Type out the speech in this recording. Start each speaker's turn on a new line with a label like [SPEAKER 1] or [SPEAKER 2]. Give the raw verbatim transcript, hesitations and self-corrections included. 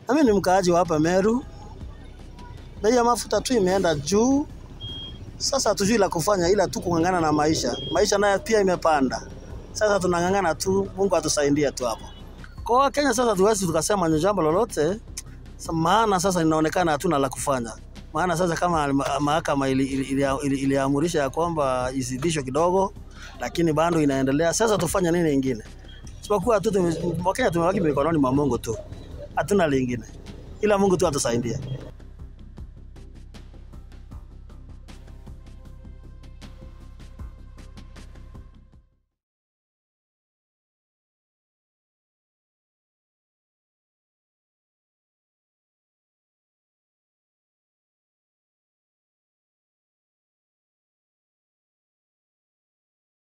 [SPEAKER 1] Na mimi ni mkaaji wa hapa Meru. Bei ya mafuta tu imeenda juu. Sasa hatujui la kufanya ila tu kungangana na maisha. Maisha nayo pia imepanda. Sasa tunangangana tu, Mungu atusaidie tu hapo. Kwa Kenya sasa tuwezi tukasema ni jambo lolote. Maana sasa inaonekana hatuna la kufanya. Maana sasa kama mahakama iliamurisha ya kwamba izidishwe kidogo, lakini bado inaendelea. Sasa tufanye nini kingine? Sipokuwa tu Wakenya tumebaki mikononi mwa Mungu tu. Hatuna lingine. Ila Mungu tu atusaidie.